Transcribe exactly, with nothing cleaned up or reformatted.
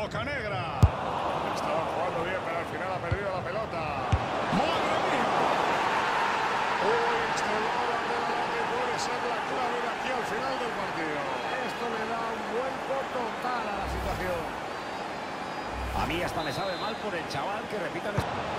Bocanegra. Estaba jugando bien, pero al final ha perdido la pelota. ¡Madre mía! Uy, extremada de la que puede ser la clave de aquí al final del partido. Esto le da un vuelco total a la situación. A mí hasta me sabe mal por el chaval que repita...